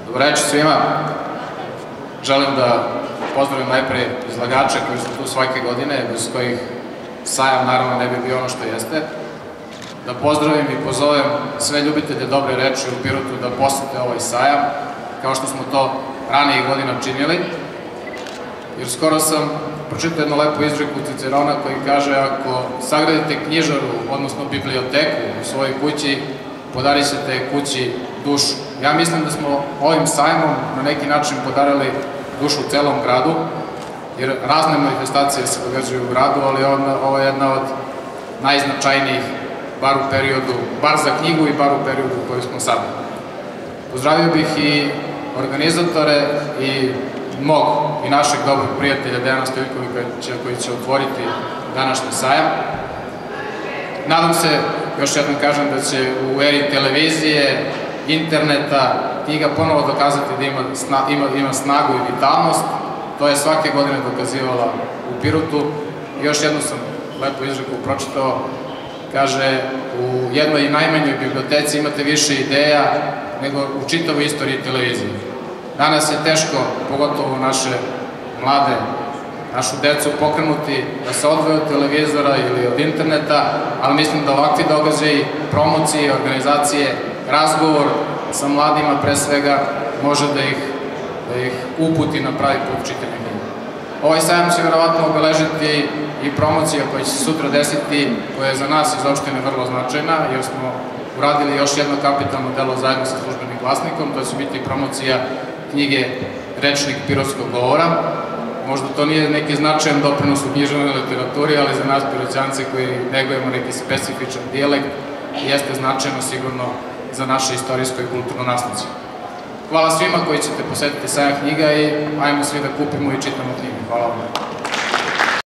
Dobro večer svima. Želim da pozdravim najpre izlagače koji su tu svake godine, bez kojih sajam naravno ne bi bio ono što jeste. Da pozdravim i pozovem sve ljubitelje dobre reči u Pirotu da posete ovaj sajam, kao što smo to ranijih godina činili. Jer skoro sam pročitao jednu lepu izreku Cicerona koji kaže: ako sagradite knjižaru, odnosno biblioteku u svojoj kući, podarit ćete kući dušu. Ja mislim da smo ovim sajmom na neki način podarili dušu u celom gradu, jer razne manifestacije se događaju u gradu, ali ovo je jedna od najznačajnijih, bar za knjigu i bar u periodu u kojoj smo sad. Pozdravio bih i organizatore i mog i našeg dobrog prijatelja Dejana Stojkovića koji će otvoriti današnji sajam. Nadam se, još jednom kažem, da će u eri televizije, interneta, knjiga ponovo dokazati da ima snagu i vitalnost. To je svake godine dokazivala u Pirotu. Još jednu sam lepu izreku pročitao. Kaže, u jednoj najmanjoj biblioteci imate više ideja nego u čitavoj istoriji televizije. Danas je teško, pogotovo naše mlade, našu decu pokrenuti da se odvoje od televizora ili od interneta, ali mislim da ovakvi događaji, promocije, organizacije, razgovor sa mladima pre svega može da ih uputi na pravi put čitanja knjiga. Ovaj sajam će verovatno obeležiti i promocija koja će se sutra desiti, koja je za nas iz opštine vrlo značajna, jer smo uradili još jedno kapitalno delo zajedno sa Službenim glasnikom. To će biti promocija knjige Rečnik pirotskog govora. Možda to nije neki značajan doprinos u književnoj literaturi, ali za nas Piroćance koji negujemo neki specifičan dijalekt jeste značajno sigurno za naše istorijsko i kulturno nasleđe. Hvala svima koji ćete posetiti sajam knjiga i ajmo svi da kupimo i čitamo knjige. Hvala vam.